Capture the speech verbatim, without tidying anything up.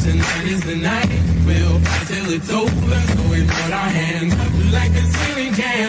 Tonight is the night. We'll fight till it's over. So we put our hands up like a ceiling can.